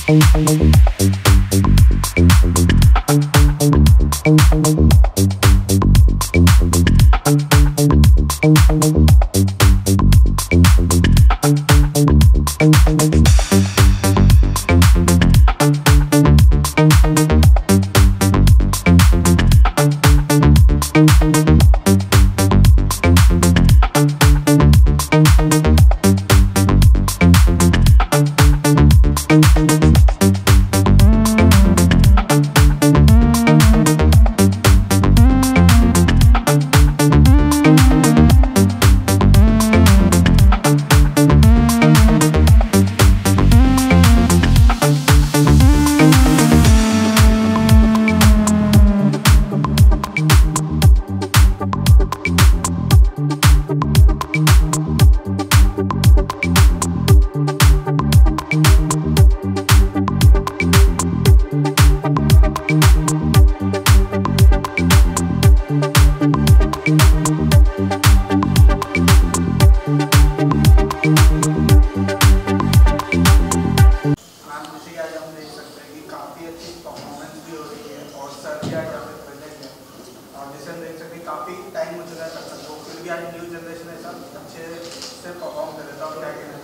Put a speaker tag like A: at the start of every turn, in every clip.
A: काफ़ी टाइम हो चुका है तब तक, तो फिर भी आज न्यू जनरेशन ऐसा अच्छे से परफॉर्म कर रहे, तो आप क्या कहना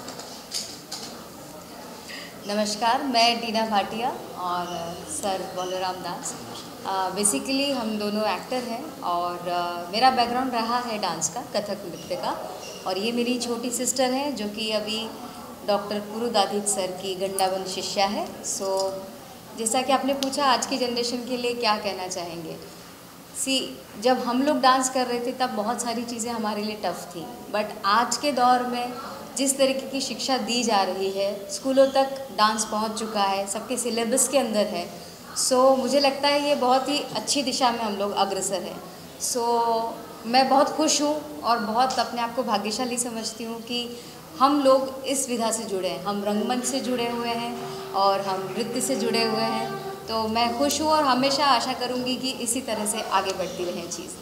A: चाहेंगे?
B: नमस्कार, मैं डीना भाटिया और सर बलराम दास। बेसिकली हम दोनों एक्टर हैं और मेरा बैकग्राउंड रहा है डांस का, कथक नृत्य का, और ये मेरी छोटी सिस्टर है जो कि अभी डॉक्टर पुरुदाधित सर की गंडाबंद शिष्या है। सो जैसा कि आपने पूछा आज की जनरेशन के लिए क्या कहना चाहेंगे। जब हम लोग डांस कर रहे थे तब बहुत सारी चीज़ें हमारे लिए टफ़ थी, बट आज के दौर में जिस तरीके की शिक्षा दी जा रही है, स्कूलों तक डांस पहुंच चुका है, सबके सिलेबस के अंदर है। सो मुझे लगता है ये बहुत ही अच्छी दिशा में हम लोग अग्रसर हैं। सो मैं बहुत खुश हूँ और बहुत अपने आप को भाग्यशाली समझती हूँ कि हम लोग इस विधा से जुड़े हैं, हम रंगमंच से जुड़े हुए हैं और हम नृत्य से जुड़े हुए हैं। तो मैं खुश हूँ और हमेशा आशा करूँगी कि इसी तरह से आगे बढ़ती रहे चीज़।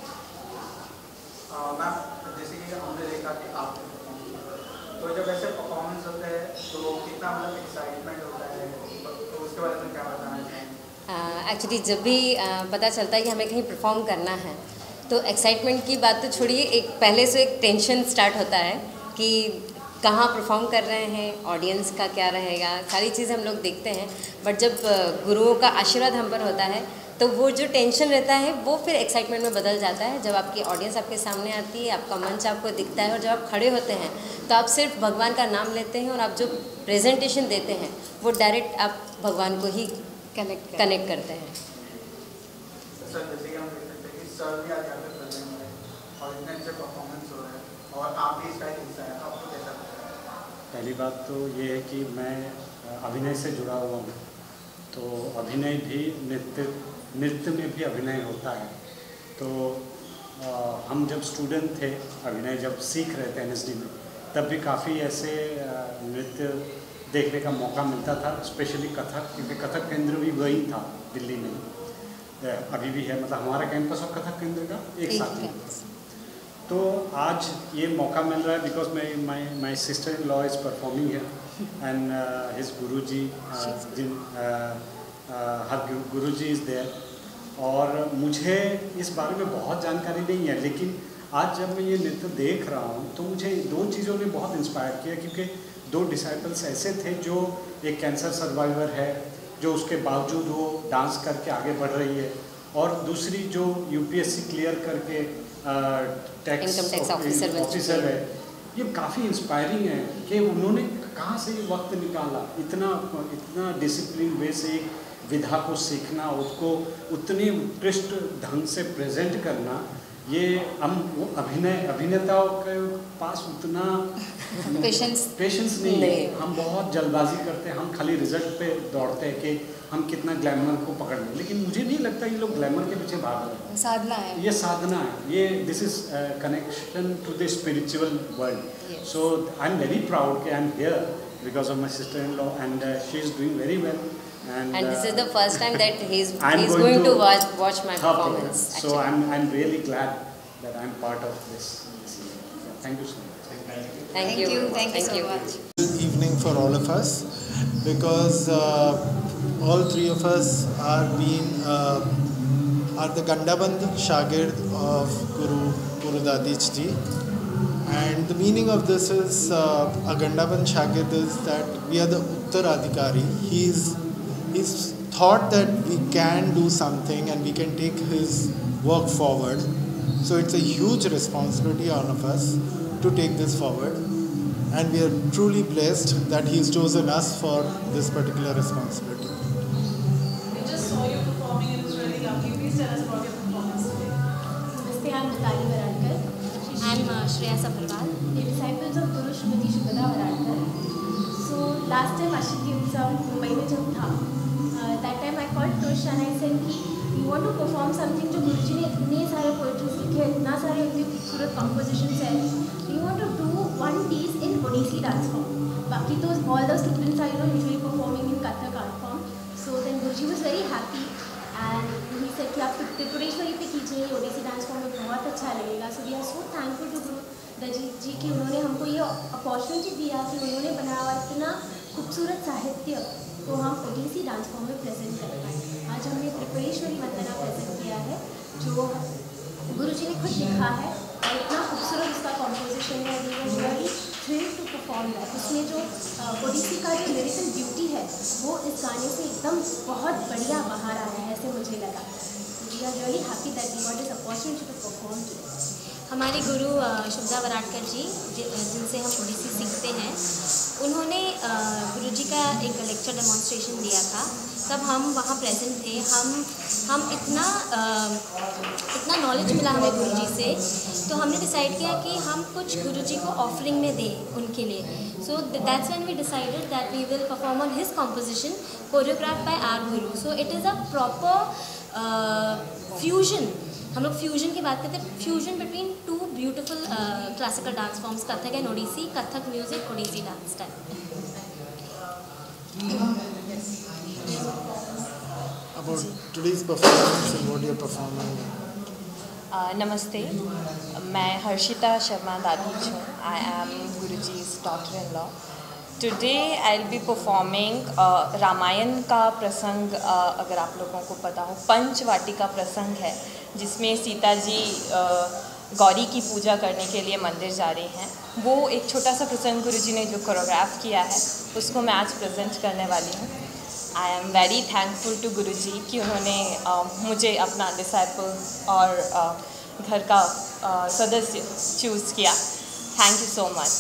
A: मैम, जैसे कि हमने देखा कि आप तो जब ऐसे परफॉर्मेंस होते हैं तो कितना मतलब एक्साइटमेंट होता है, तो उसके बारे में क्या बताना चाहेंगे?
C: एक्चुअली जब भी पता चलता है कि हमें कहीं परफॉर्म करना है तो एक्साइटमेंट की बात तो छोड़िए, एक पहले से एक टेंशन स्टार्ट होता है कि कहाँ परफॉर्म कर रहे हैं, ऑडियंस का क्या रहेगा, सारी चीज़ें हम लोग देखते हैं। बट जब गुरुओं का आशीर्वाद हम पर होता है तो वो जो टेंशन रहता है वो फिर एक्साइटमेंट में बदल जाता है। जब आपकी ऑडियंस आपके सामने आती है, आपका मंच आपको दिखता है और जब आप खड़े होते हैं तो आप सिर्फ भगवान का नाम लेते हैं और आप जो प्रेजेंटेशन देते हैं वो डायरेक्ट आप भगवान को ही कनेक्ट करते हैं।
A: सर, जैसे कि हम देख सकते हैं कि सर भी आज यहाँ पे प्रेजेंट है और इतने अच्छे परफॉर्मेंस हो रहे हैं और आप भी इसका एक हिस्सा है, आपको कैसा लगता है?
D: पहली बात तो ये है कि मैं अभिनय से जुड़ा हुआ हूँ, तो अभिनय भी नृत्य में भी अभिनय होता है। तो हम जब स्टूडेंट थे, अभिनय जब सीख रहे थे NSD में, तब भी काफ़ी ऐसे नृत्य देखने का मौका मिलता था, स्पेशली कथक, क्योंकि कथक केंद्र भी वही था दिल्ली में, अभी भी है, मतलब हमारा कैंपस और कथक केंद्र का एक साथ है। तो आज ये मौका मिल रहा है because my sister in law is performing है and his guruji her guruji is there. और मुझे इस बारे में बहुत जानकारी नहीं है, लेकिन आज जब मैं ये नृत्य देख रहा हूँ तो मुझे दो चीज़ों ने बहुत इंस्पायर किया, क्योंकि दो डिसाइपल्स ऐसे थे जो एक कैंसर सर्वाइवर है जो उसके बावजूद वो डांस करके आगे बढ़ रही है, और दूसरी जो UPSC क्लियर करके टैक्स ऑफिसर है। ये काफ़ी इंस्पायरिंग है कि उन्होंने कहाँ से ये वक्त निकाला, इतना डिसिप्लिन वे से एक विधा को सीखना, उसको उतने उत्कृष्ट ढंग से प्रेजेंट करना। ये हम अभिनेताओं के पास उतना पेशेंस नहीं है। हम बहुत जल्दबाजी करते हैं, हम खाली रिजल्ट पे दौड़ते हैं कि हम कितना ग्लैमर को पकड़ लें, लेकिन मुझे नहीं लगता ये लोग ग्लैमर के पीछे भाग रहे हैं।
B: साधना है,
D: ये साधना है, ये this is connection to the spiritual world. So I am very proud कि I am here because of my sister in law and she is doing very well.
C: And this is the first time that he's going to watch my performance.
D: So I'm really glad that I'm part of this. Thank you so much.
B: Thank you so much.
E: Good evening for all of us. because all three of us are the Gandaband Shagird of Guru Dadhij ji. And the meaning of this is, a Gandaband Shagird is that we are the Uttaradhikari. He's thought that we can do something and we can take his work forward. So it's a huge responsibility on of us to take this forward. And we are truly blessed that he's chosen us for this particular responsibility.
F: We just saw you performing and it was really lovely. Please tell us about your performance today.
G: Namaste, I'm Mitali Varadkar. I'm Shreya Safarwal, the disciples of Guru Srimati Shubhada Varadkar. So last time Ashiki Utsav Mumbai mein jab tha, that time I called Tush and I said कि we want to perform something जो गुरुजी ने इतने सारे poetries लिखे, इतना सारे इतने खूबसूरत compositions हैं. We want to do one piece in Odissi dance form. बाकी तो all the students are usually performing in Kathak art form. So then Guruji was very happy and he said कि आप त्रिपुरेश्वरी पे कीजिए, ओडिसी डांस फॉर्म में बहुत अच्छा लगेगा. So we are so thankful to Guru Dadhij जी कि उन्होंने हमको ये अपॉर्चुनिटी दिया कि उन्होंने बनाया हुआ इतना खूबसूरत साहित्य को हम ओडिसी डांस फॉर्म में प्रेजेंट कर पाए. आज हमने त्रिपुरेश्वरी वंदना प्रेजेंट किया है जो गुरुजी ने खुद लिखा है और इतना खूबसूरत उसका कॉम्पोजिशन है. We were really thrilled to perform that. उसमें जो ओडिसी का जो लिरिकल ब्यूटी है वो इस गाने से एकदम बहुत बढ़िया बाहर आया है, ऐसे मुझे लगा. We are really happy that we got this opportunity to perform today. हमारे गुरु शुभदा वराडकर जी जिनसे हम ओडिसी सीखते हैं, उन्होंने गुरुजी का एक लेक्चर डेमोन्स्ट्रेशन दिया था. तब हम वहाँ प्रेजेंट थे. हम इतना नॉलेज मिला हमें गुरुजी से, तो हमने डिसाइड किया कि हम कुछ गुरुजी को ऑफरिंग में दें उनके लिए. So that's when we decided that we will perform on his composition choreographed by our guru. So it is a proper fusion. हम लोग फ्यूजन की बात करते हैं, fusion between two beautiful classical dance forms, Kathak and Odissi. Kathak music, Odissi dance style.
E: About today's performance and what you're performing.
H: नमस्ते, मैं हर्षिता शर्मा दाधीच हूँ. I am guruji's daughter-in-law. Today I will be performing Ramayan का प्रसंग. अगर आप लोगों को पता हो, पंचवाटिका प्रसंग है जिसमें सीता जी गौरी की पूजा करने के लिए मंदिर जा रही हैं. वो एक छोटा सा प्रसंग गुरुजी ने जो कोरियोग्राफ किया है उसको मैं आज प्रेजेंट करने वाली हूँ. I am very thankful to guruji कि उन्होंने मुझे अपना डिसाइपल और घर का सदस्य चूज़ किया. Thank you so much.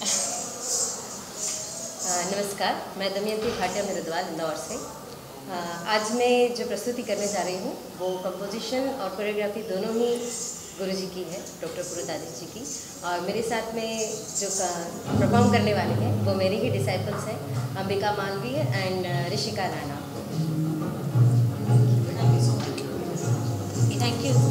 C: नमस्कार, मैं दमयंती भाटिया मिरद्वाल इंदौर से. आज मैं जो प्रस्तुति करने जा रही हूँ वो कंपोजिशन और कोरियोग्राफी दोनों ही गुरुजी की है, डॉक्टर गुरु दाधीज जी की. और मेरे साथ में जो परफॉर्म करने वाले हैं वो मेरे ही डिसाइपल्स हैं, Ambika Malviya and Rishika Rana.
G: Thank you.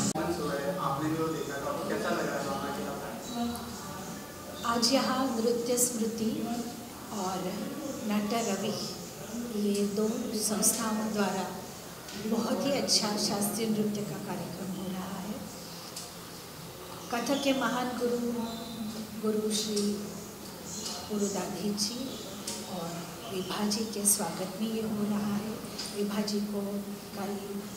I: आज यहाँ नृत्य स्मृति और नाट्य रवि, ये दो संस्थाओं द्वारा बहुत ही अच्छा शास्त्रीय नृत्य का कार्यक्रम हो रहा है. कथक के महान गुरु श्री गुरु दाधीज जी और विभा जी के स्वागत में ये हो रहा है. विभा जी को कल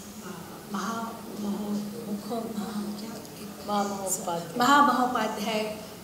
I: महामहोपाध्याय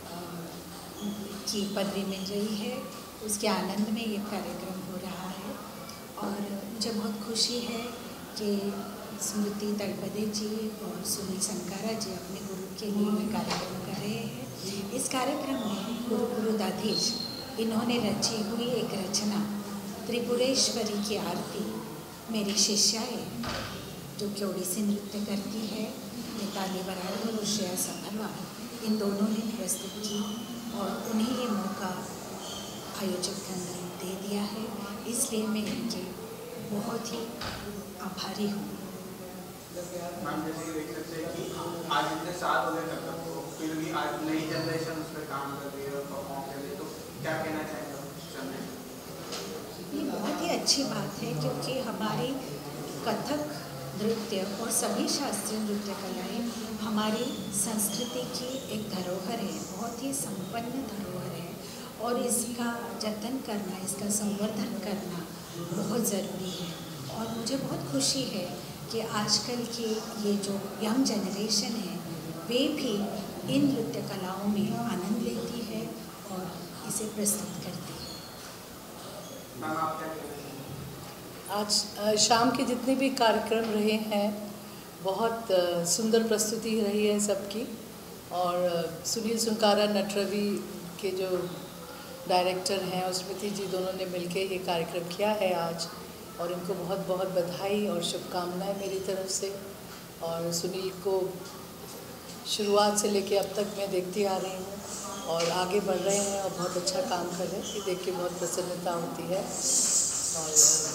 I: की पदवी मिल रही है. उसके आनंद में ये कार्यक्रम हो रहा है और मुझे बहुत खुशी है कि स्मृति तलपदे जी और सुनील संकारा जी अपने गुरु के लिए ये कार्यक्रम कर रहे हैं. इस कार्यक्रम में गुरु दाधीज इन्होंने रची हुई एक रचना त्रिपुरेश्वरी की आरती मेरी शिष्याएँ जो कि ओडिसी नृत्य करती है, मिताली वराडकर और श्रेया साफरवाल, इन दोनों ने प्रस्तुत की और उन्हें ये मौका आयोजक ने दे दिया है. इसलिए मैं इनके बहुत ही आभारी हूँ.
A: मैम, जैसे कि देख सकते हैं कि आज इतने साल हो गए कथक को, फिर भी आज नई जनरेशन उस पर काम कर रही है और परफॉर्म कर रही है, तो क्या कहना चाहेंगे जनरेशन?
I: ये बहुत ही अच्छी बात है क्योंकि हमारी कथक नृत्य और सभी शास्त्रीय नृत्य कलाएँ हमारी संस्कृति की एक धरोहर है, बहुत ही संपन्न धरोहर है. और इसका जतन करना, इसका संवर्धन करना बहुत ज़रूरी है। और मुझे बहुत खुशी है कि आजकल की ये जो यंग जनरेशन है वे भी इन नृत्य कलाओं में आनंद लेती है और इसे प्रस्तुत करती है।
A: मैम आप क्या कह रहे हैं?
F: आज शाम के जितने भी कार्यक्रम रहे हैं बहुत सुंदर प्रस्तुति रही है सबकी। और सुनील सुनकारा, नटरवि के जो डायरेक्टर हैं और स्मृति जी, दोनों ने मिलकर ये कार्यक्रम किया है आज, और इनको बहुत बहुत बधाई और शुभकामनाएं मेरी तरफ से। और सुनील को शुरुआत से लेके अब तक मैं देखती आ रही हूँ और आगे बढ़ रहे हैं और बहुत अच्छा काम कर रहे हैं, ये देख के बहुत प्रसन्नता होती है। और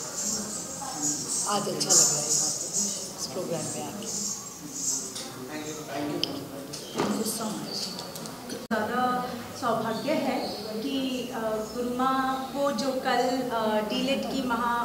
F: आज अच्छा लग रहा है यहाँ पे इस प्रोग्राम में आके।
I: Thank you so much.
J: ज़्यादा सौभाग्य है कि गुरुमा को जो कल डीलिट की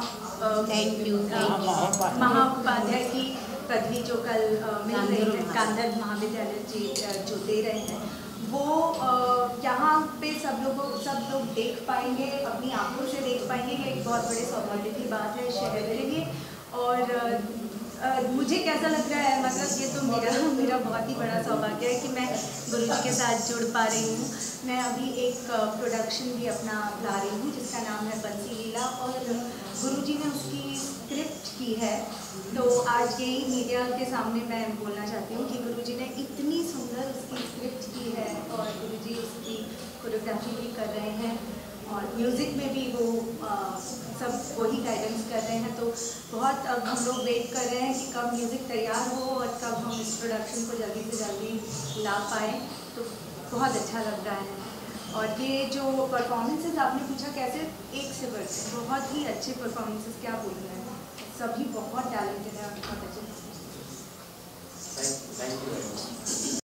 J: महाउपाध्याय की पदवी जो कल मिल रही है, गांधर महाविद्यालय जी जो दे रहे हैं, वो यहाँ पे सब लोग देख पाएंगे, अपनी आंखों से देख पाएंगे। ये एक बहुत बड़े सौभाग्य की बात है शहर के लिए। और मुझे कैसा लग रहा है, मतलब ये तो मेरा बहुत ही बड़ा सौभाग्य है कि मैं गुरुजी के साथ जुड़ पा रही हूँ। मैं अभी एक प्रोडक्शन भी अपना ला रही हूँ जिसका नाम है बंसी लीला, और गुरुजी ने उसकी स्क्रिप्ट की है। तो आज यही मीडिया के सामने मैं बोलना चाहती हूँ कि गुरुजी ने इतनी सुंदर उसकी स्क्रिप्ट की है और गुरुजी उसकी कोरियोग्राफी भी कर रहे हैं और म्यूज़िक में भी वो सब वही गाइडेंस कर रहे हैं। तो बहुत अब हम लोग वेट कर रहे हैं कि कब म्यूज़िक तैयार हो और कब हम इस प्रोडक्शन को जल्दी से जल्दी ला पाएँ। तो बहुत अच्छा लग रहा है। और ये जो परफॉर्मेंसेस आपने पूछा कैसे, एक से बढ़ के बहुत ही अच्छे परफॉर्मेंसेस, क्या बोलना है, सभी बहुत टैलेंटेड है और बहुत अच्छे।
A: Thank you.